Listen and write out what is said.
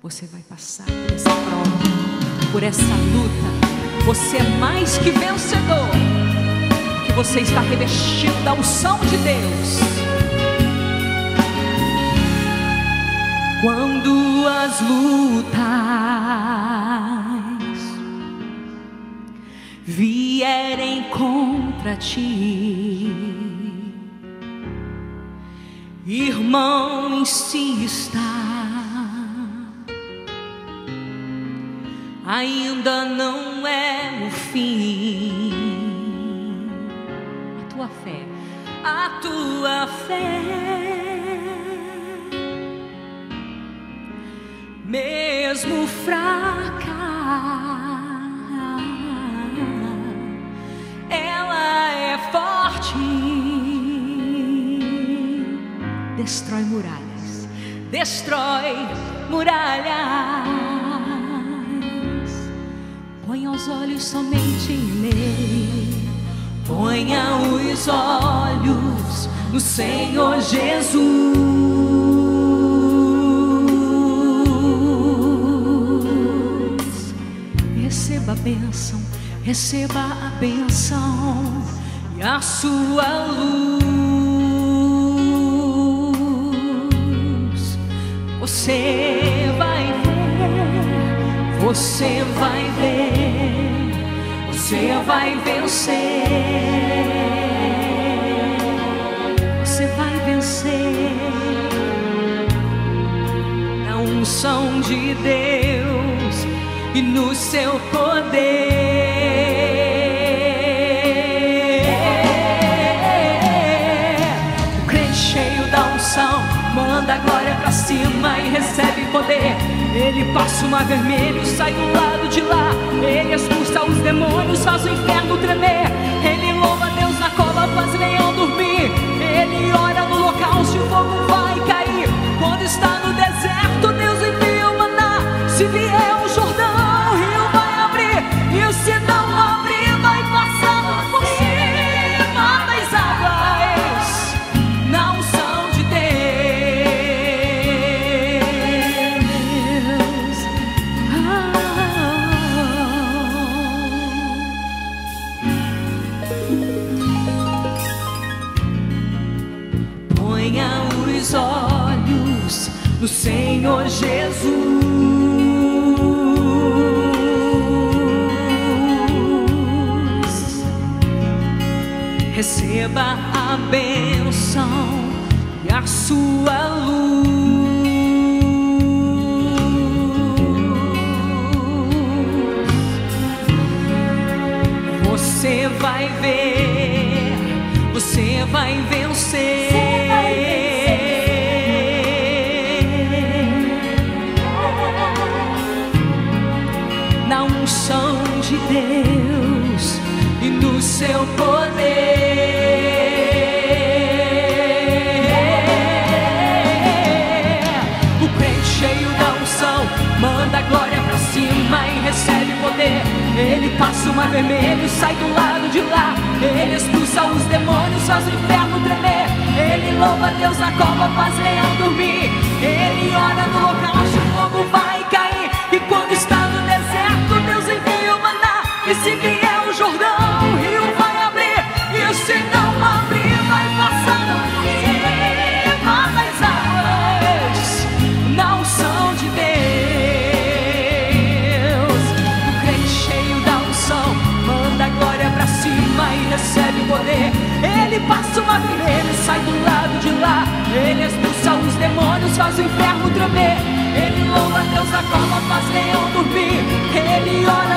Você vai passar por essa prova, por essa luta. Você é mais que vencedor, porque você está revestido da unção de Deus. Quando as lutas vierem contra ti, irmão, insista, ainda não é o fim. A tua fé, mesmo fraca, ela é forte. Destrói muralhas, destrói muralhas. Ponha os olhos somente nele, ponha os olhos no Senhor Jesus. Receba a bênção, receba a bênção e a sua luz. Você vai ver, você vai ver, você vai vencer. Você vai vencer na unção de Deus e no seu poder. O crente cheio da unção manda a glória pra cima e recebe poder. Ele passa o mar vermelho, sai do lado de lá. Ele expulsa os demônios, faz o inferno tremer. Ele louva Deus na cova, faz leão dormir. Ele ora no local, se o fogo vai cair. Quando está no deserto, Deus envia o maná. Se vier o Jordão, o rio vai abrir. E se não abrir, vai passando por cima das águas, na unção de Deus. Ponha os olhos no Senhor Jesus. Receba a bênção e a sua luz. Você vai ver, você vai vencer. Na unção de Deus e no seu poder. O crente cheio da unção manda a glória pra cima e recebe poder. Ele passa o mar vermelho, sai do lado de lá. Ele expulsa os demônios, faz o inferno tremer. Ele louva Deus na cova, faz leão dormir. Ele ora no local onde o fogo vai cair. E quando está no deserto, Deus envia o maná. E se vier o Jordão, o rio vai abrir. E se não abrir, vai passando por cima das águas, na unção de Deus. O crente cheio da unção manda a glória pra cima e recebe poder. Ele passa o mar vermelho, sai do lado de lá. Ele expulsa os demônios, faz o inferno tremer. Ele louva Deus na cova, faz leão dormir. Ele ora